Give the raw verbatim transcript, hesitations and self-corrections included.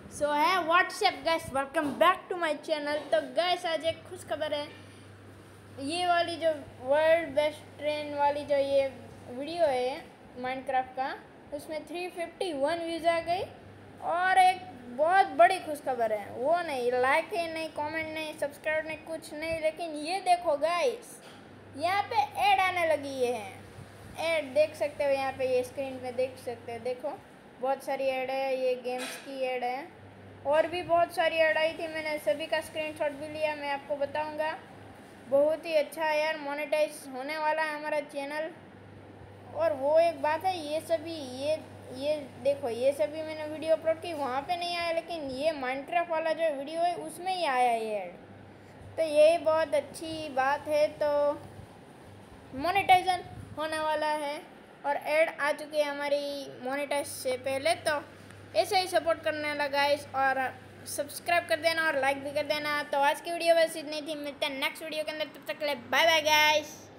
सो है what's up guys, welcome back to my channel. तो guys आज एक खुश खबर है, ये वाली जो वर्ल्ड बेस्ट ट्रेन वाली जो ये वीडियो है माइनक्राफ्ट का, उसमें थ्री फिफ्टी वन व्यूज़ आ गई। और एक बहुत बड़ी खुश खबर है, वो नहीं लाइक है, नहीं कमेंट, नहीं सब्सक्राइब, नहीं कुछ नहीं, लेकिन ये देखो गाइस, यहाँ पे ऐड आने लगी है। ऐड देख सकते हो यहाँ पे, ये स्क्रीन पे देख सकते हो, देखो बहुत सारी ऐड है। ये गेम्स की ऐड है और भी बहुत सारी ऐड आई थी, मैंने सभी का स्क्रीनशॉट भी लिया, मैं आपको बताऊंगा। बहुत ही अच्छा है यार, मोनेटाइज होने वाला है हमारा चैनल। और वो एक बात है, ये सभी ये ये देखो, ये सभी मैंने वीडियो अपलोड की, वहाँ पे नहीं आया, लेकिन ये माइनक्राफ्ट वाला जो वीडियो है उसमें ही आया ये ऐड। तो ये बहुत अच्छी बात है। तो मोनेटाइजन होने वाला है और ऐड आ चुकी है हमारी मोनेटाइज से पहले। तो ऐसे ही सपोर्ट करने लगा गाइस, और सब्सक्राइब कर देना और लाइक भी कर देना। तो आज की वीडियो बस इतनी थी, मिलते हैं नेक्स्ट वीडियो के अंदर, तब तक के लिए बाय बाय गाइस।